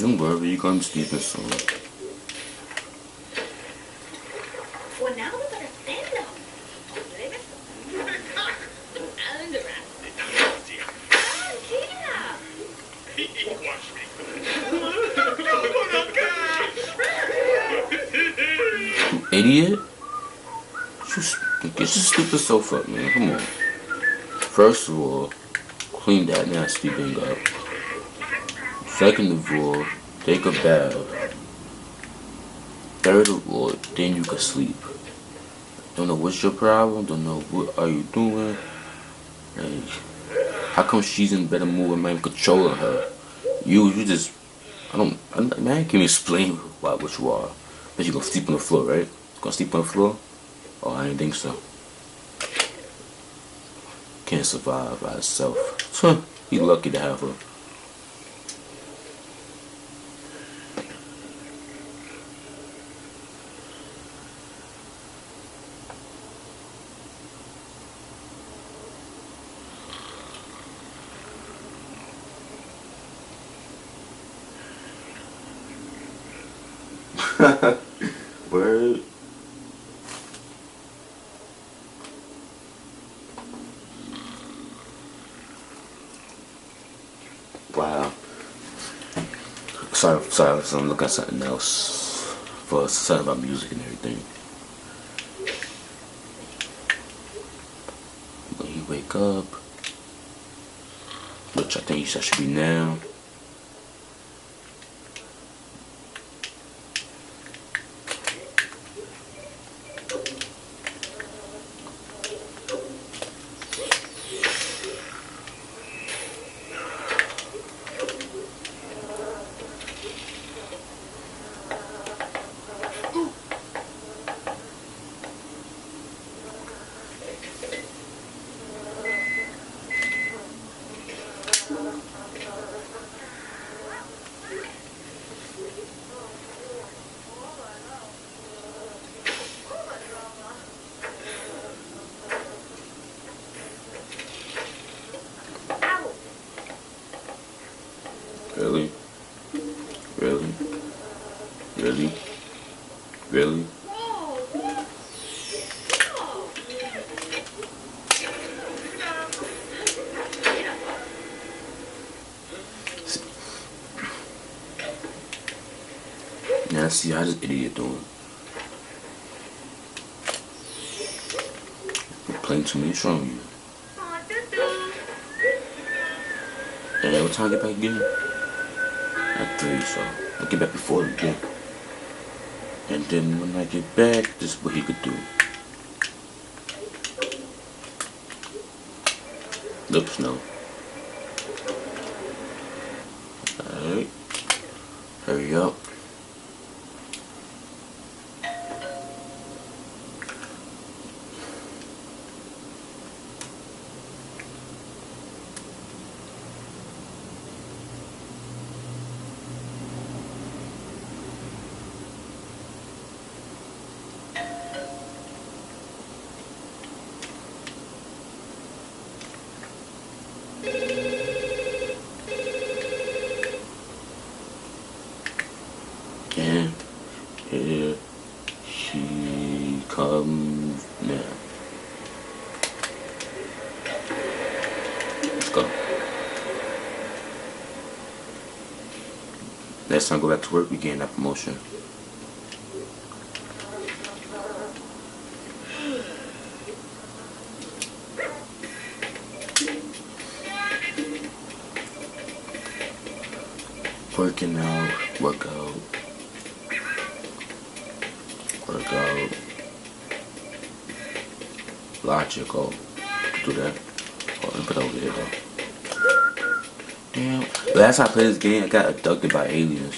Don't worry, you're gonna be sleeping soon. Idiot! Get your stupid self up, man. Come on. First of all, clean that nasty thing up. Second of all, take a bath. Third of all, then you can sleep. Don't know what's your problem. Don't know what are you doing. Like, how come she's in better mood and I'm controlling her? You just, man, I can't even explain what you are. But you gonna sleep on the floor, right? Gonna sleep on the floor? Oh, I didn't think so. Can't survive by itself. You lucky to have her. Word. Wow. Sorry, I'm looking at something else for something about music and everything. When you wake up, which I think that should be now. Really? Really? Really? Really? Now see how this idiot doing. You're playing too many strong you. And what time I get back again? At 3, so I'll get back before again. And then when I get back, this is what he could do. Oops, no. Alright. Hurry up. And here she comes now. Let's go. Next time I go back to work, we gain that promotion. Working out, workout. Logical. Do that. Oh, let me put it over here though. Damn. Last time I played this game, I got abducted by aliens.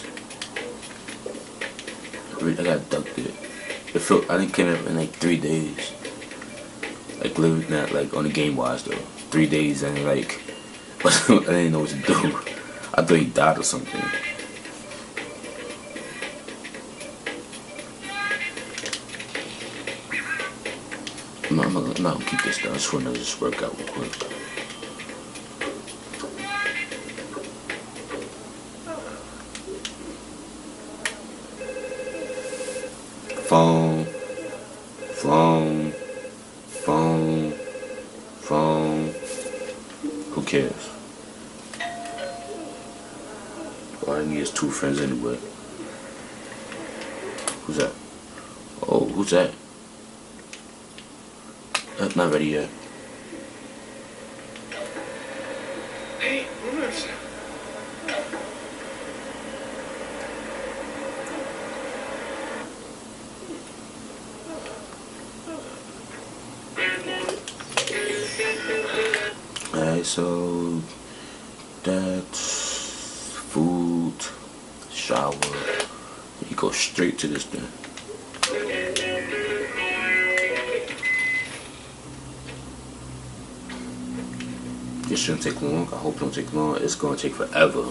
I got abducted. It felt I didn't came up in like 3 days. Like literally not like on the game wise though. 3 days and like I didn't know what to do. I thought he died or something. I'm not gonna keep this down. I just want to just work out real quick. Phone. Phone. Phone. Who cares? All I need is 2 friends anyway. Who's that? Oh, who's that? That's not ready yet. Hey, who's Alright, so that's food, shower. You go straight to this thing. This shouldn't take long. I hope it don't take long. It's gonna take forever.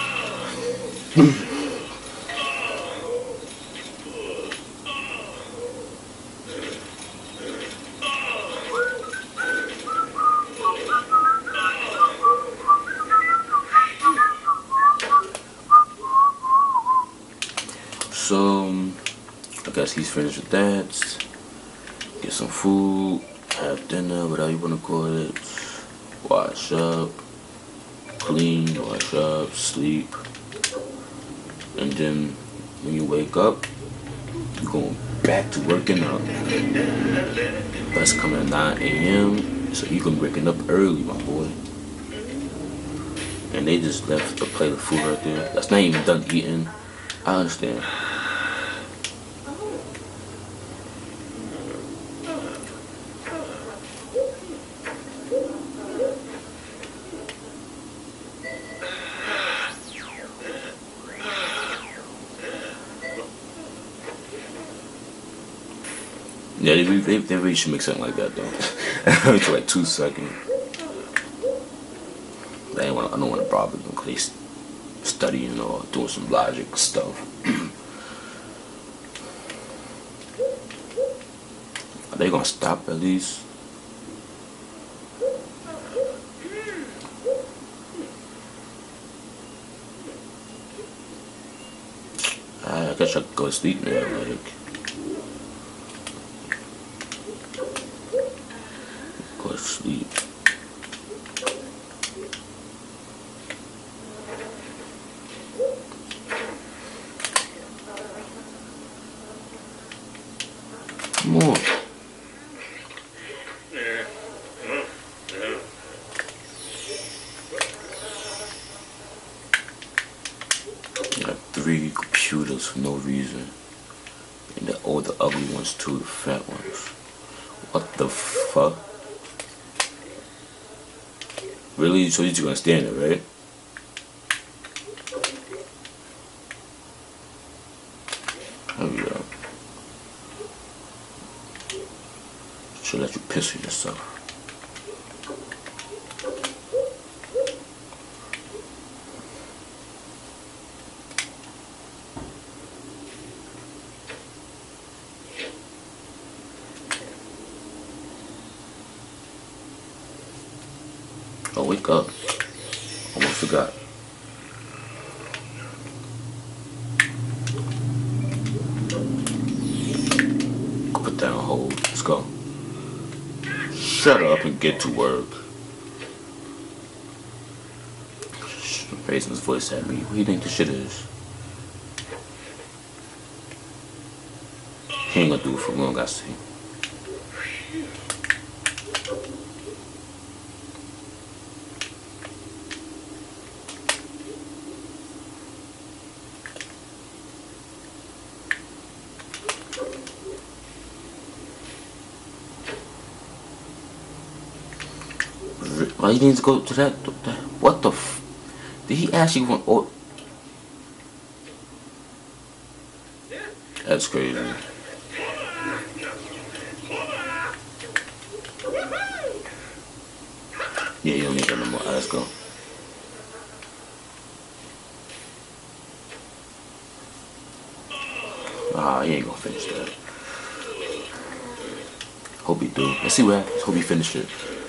So, I guess he's finished with that. Get some food, have dinner, whatever you wanna call it. Wash up, clean, wash up, sleep. And then when you wake up, you're going back to working out. Bus coming at 9 a.m. So you can be waking up early, my boy. And they just left a plate of food right there. That's not even done eating. I understand. Yeah, they really should make something like that though. It's like 2 seconds. I don't want to bother them because they studying or doing some logic stuff. Are they gonna stop at least? I guess I could go to sleep now. Like, go to sleep. Come on. Got 3 computers for no reason. And all the ugly ones too, the fat ones. What the fuck? Really? So you're just gonna stand there, right? There we go. Should let you piss on yourself. Oh, wake up. Almost forgot. Put that on hold. Let's go. Shut up and get to work. Raising his voice at me. What do you think this shit is? He ain't gonna do it for long, I see. Why you need to go to that? What the f? Did he actually want? Oh, that's crazy. Yeah, you don't need that no more. Let's go. Ah, he ain't gonna finish that. Hope he do. Let's see what happens. Hope he finish it.